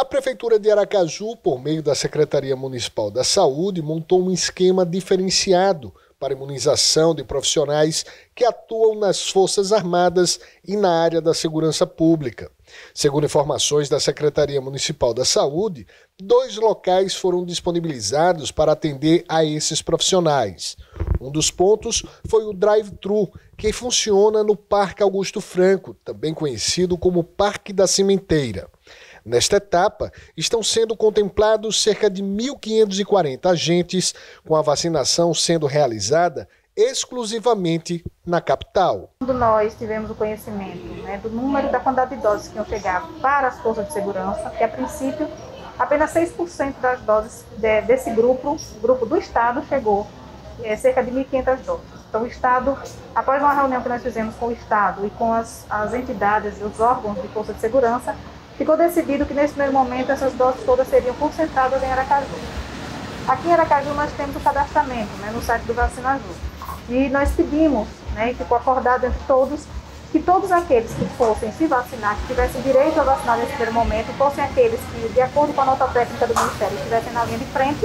Prefeitura de Aracaju, por meio da Secretaria Municipal da Saúde, montou um esquema diferenciado para imunização de profissionais que atuam nas Forças Armadas e na área da segurança pública. Segundo informações da Secretaria Municipal da Saúde, 2 locais foram disponibilizados para atender a esses profissionais. Um dos pontos foi o drive-thru, que funciona no Parque Augusto Franco, também conhecido como Parque da Cimenteira. Nesta etapa, estão sendo contemplados cerca de 1.540 agentes, com a vacinação sendo realizada exclusivamente na capital. Quando nós tivemos o conhecimento do número da quantidade de doses que iam chegar para as forças de segurança, que a princípio apenas 6% das doses desse grupo do Estado chegou, cerca de 1.500 doses. Então o Estado, após uma reunião que nós fizemos com o Estado e com as entidades e os órgãos de força de segurança, ficou decidido que nesse primeiro momento essas doses todas seriam concentradas em Aracaju. Aqui em Aracaju nós temos o cadastramento no site do Vacinaju. E nós pedimos, e ficou acordado entre todos, que todos aqueles que fossem se vacinar, que tivessem direito a vacinar nesse primeiro momento, fossem aqueles que, de acordo com a nota técnica do Ministério, estivessem na linha de frente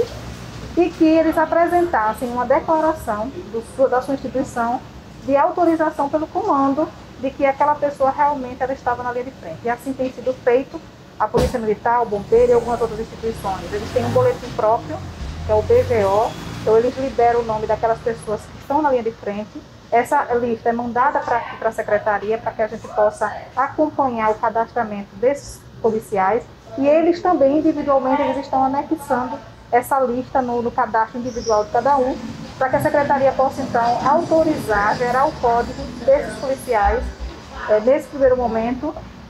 e que eles apresentassem uma declaração da sua instituição de autorização pelo comando de que aquela pessoa realmente ela estava na linha de frente. E assim tem sido feito a Polícia Militar, o Bombeiro e algumas outras instituição. Eles têm um boletim próprio, que é o BGO, então eles liberam o nome daquelas pessoas que estão na linha de frente. Essa lista é mandada para a Secretaria para que a gente possa acompanhar o cadastramento desses policiais e eles também, individualmente, eles estão anexando essa lista no cadastro individual de cada um, para que a Secretaria possa, então, autorizar, gerar o código desses policiais nesse primeiro momento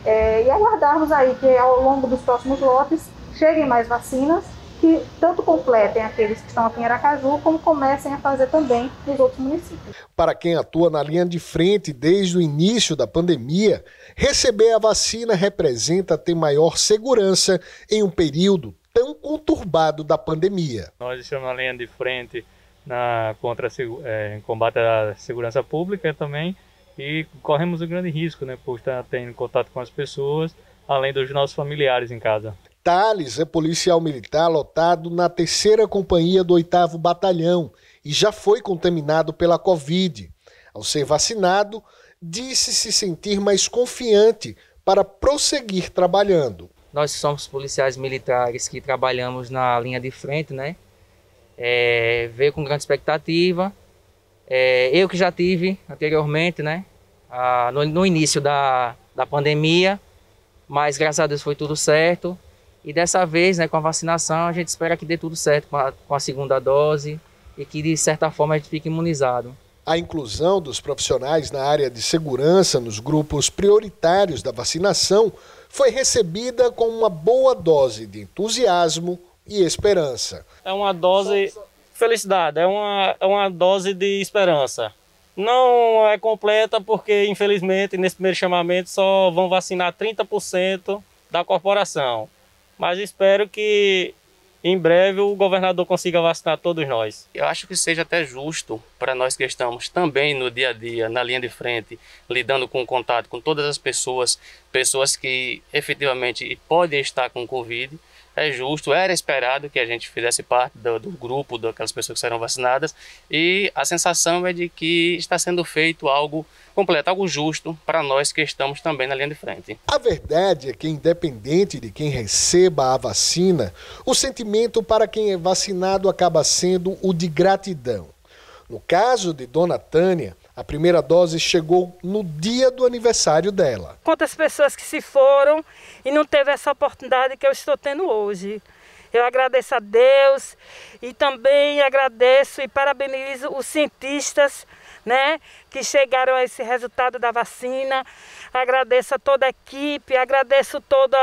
e aguardarmos aí que ao longo dos próximos lotes cheguem mais vacinas que tanto completem aqueles que estão aqui em Aracaju, como comecem a fazer também nos outros municípios. Para quem atua na linha de frente desde o início da pandemia, receber a vacina representa ter maior segurança em um período tão conturbado da pandemia. Nós estamos na linha de frente em combate à segurança pública também e corremos um grande risco, por estar tendo contato com as pessoas, além dos nossos familiares em casa. Thales é policial militar lotado na 3ª Companhia do 8º Batalhão e já foi contaminado pela Covid. Ao ser vacinado, disse se sentir mais confiante para prosseguir trabalhando. Nós somos policiais militares que trabalhamos na linha de frente, veio com grande expectativa. Eu que já tive anteriormente, no início da pandemia, mas graças a Deus foi tudo certo. E dessa vez, com a vacinação, a gente espera que dê tudo certo com a segunda dose e que, de certa forma, a gente fique imunizado. A inclusão dos profissionais na área de segurança nos grupos prioritários da vacinação foi recebida com uma boa dose de entusiasmo e esperança. É uma dose de felicidade, é uma dose de esperança. Não é completa porque, infelizmente, nesse primeiro chamamento só vão vacinar 30% da corporação. Mas espero que em breve o governador consiga vacinar todos nós. Eu acho que seja até justo para nós que estamos também no dia a dia, na linha de frente, lidando com o contato com todas as pessoas que efetivamente podem estar com Covid. É justo, era esperado que a gente fizesse parte do grupo daquelas pessoas que serão vacinadas e a sensação é de que está sendo feito algo completo, algo justo para nós que estamos também na linha de frente. A verdade é que, independente de quem receba a vacina, o sentimento para quem é vacinado acaba sendo o de gratidão. No caso de Dona Tânia, a primeira dose chegou no dia do aniversário dela. Quantas pessoas que se foram e não teve essa oportunidade que eu estou tendo hoje. Eu agradeço a Deus e também agradeço e parabenizo os cientistas, que chegaram a esse resultado da vacina. Agradeço a toda a equipe, agradeço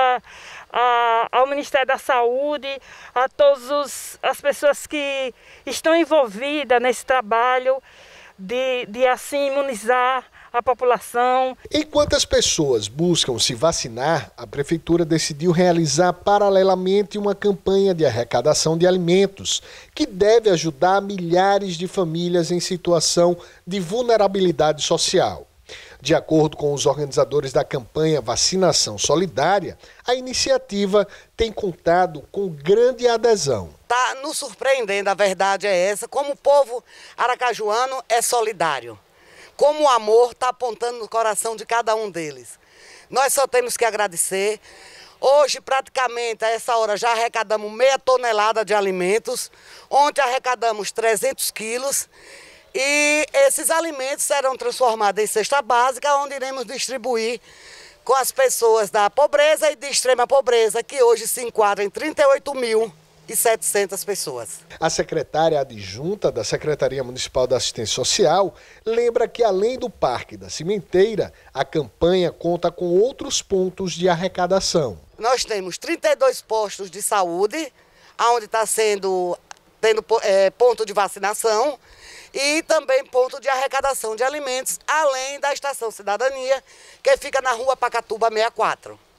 ao Ministério da Saúde, a todas as pessoas que estão envolvidas nesse trabalho de assim imunizar a população. Enquanto as pessoas buscam se vacinar, a Prefeitura decidiu realizar paralelamente uma campanha de arrecadação de alimentos, que deve ajudar milhares de famílias em situação de vulnerabilidade social. De acordo com os organizadores da campanha Vacinação Solidária, a iniciativa tem contado com grande adesão. Está nos surpreendendo, a verdade é essa, como o povo aracajuano é solidário, como o amor está apontando no coração de cada um deles. Nós só temos que agradecer. Hoje, praticamente, a essa hora, já arrecadamos meia tonelada de alimentos. Ontem arrecadamos 300 quilos. E esses alimentos serão transformados em cesta básica, onde iremos distribuir com as pessoas da pobreza e de extrema pobreza, que hoje se enquadram em 38.700 pessoas. A secretária adjunta da Secretaria Municipal da Assistência Social lembra que, além do Parque da Cimenteira, a campanha conta com outros pontos de arrecadação. Nós temos 32 postos de saúde, onde está tendo ponto de vacinação e também ponto de arrecadação de alimentos, além da Estação Cidadania, que fica na Rua Pacatuba 64.